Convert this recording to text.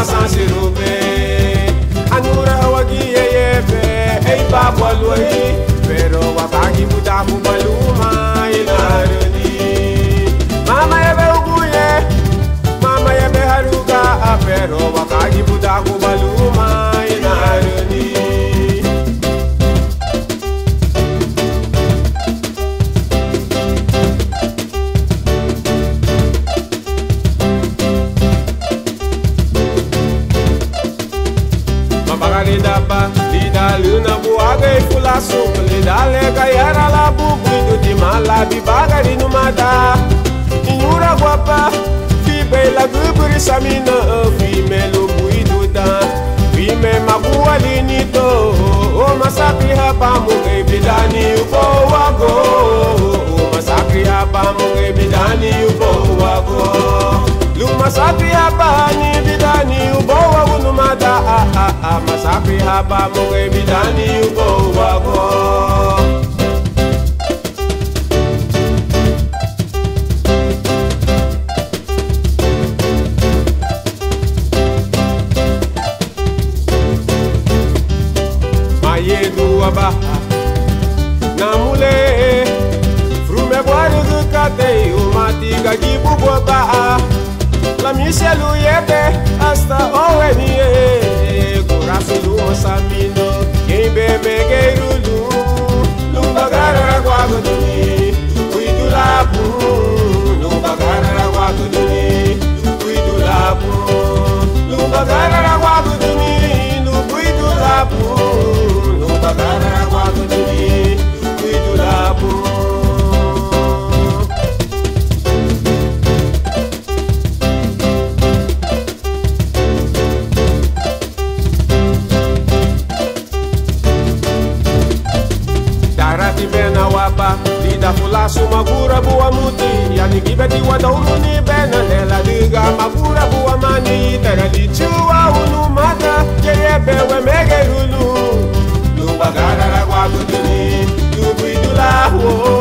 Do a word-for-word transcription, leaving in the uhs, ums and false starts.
sansirupe anura wagi yebe ei babo loi pero wakagi budaku baluma inaruni mama yebe uguye mama yebe haruga pero wakagi budaku baluma inaruni Dapa, lida luna buaga e fula sopa, lida lega yara la bubuido de malabi bagari no mada. Inhura guapa, fi bela gubri samina, fi melo buido da, fi me magua linito, o masakri hapa mungai bidani upo wago, o masakri hapa mungai bidani upo wago. Luma sakri hapa ni bidani upo wago no mada. Masakri hapa mungai bidani ubo wago Mayedu aba namule frume boare gukate umatiga gibugo ba la miselu yebe hasta owenie Rasulu Samino, quem bebe gueirulu, Lumbagara Guaguduni, Cuido Labu, Lumbagara Guaguduni, Cuido Labu, Lumbagara Guaguduni, Cuido Labu, Lumbagara Guaguduni, Cuido Labu. Lida fulasu magura buwa muti yani gibeti wada uluni bena lela liga magura buwa mani terali chua unu mata kerebe we mege lulu Lumbagara la guaguduni Lubuidula wo